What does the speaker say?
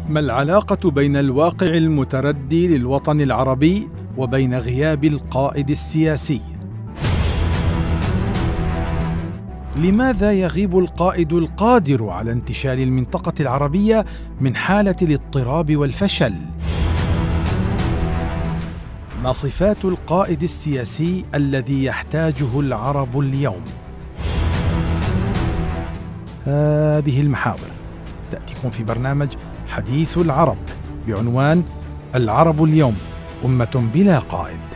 ما العلاقة بين الواقع المتردي للوطن العربي وبين غياب القائد السياسي؟ لماذا يغيب القائد القادر على انتشال المنطقة العربية من حالة الاضطراب والفشل؟ ما صفات القائد السياسي الذي يحتاجه العرب اليوم؟ هذه المحاور تأتيكم في برنامج حديث العرب بعنوان العرب اليوم أمة بلا قائد.